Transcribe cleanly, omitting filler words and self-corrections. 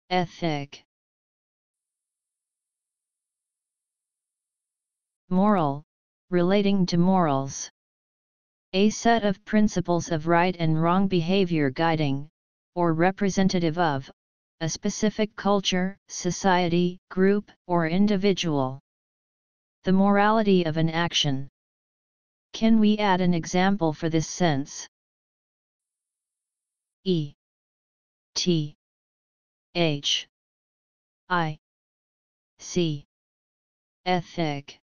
Ethic. Moral, relating to morals. A set of principles of right and wrong behavior guiding, or representative of, a specific culture, society, group, or individual. The morality of an action. Can we add an example for this sense? E. T. H. I. C. Ethic.